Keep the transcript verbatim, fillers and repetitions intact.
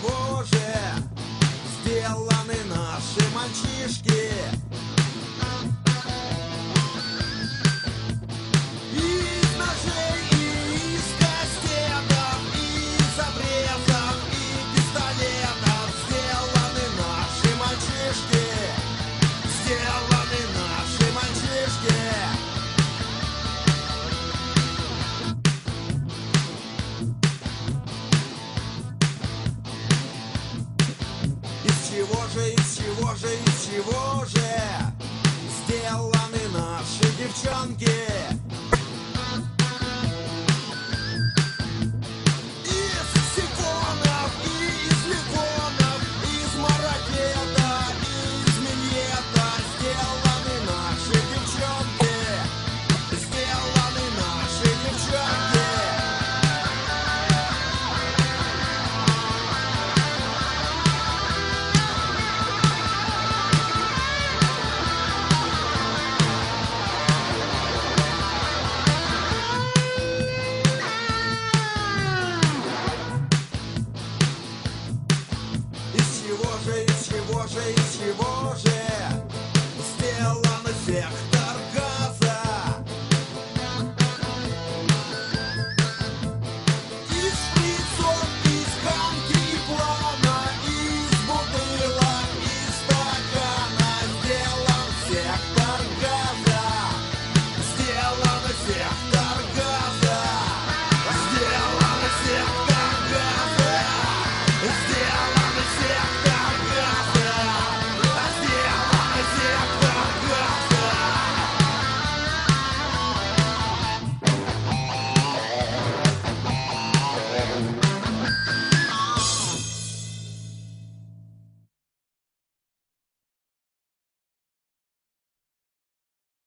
чего же сделаны наши мальчишки? Из ножей, из кастетов, из обрезов и пистолетов сделаны наши мальчишки. Сделаны наши мальчишки. Из чего же, из чего же, из чего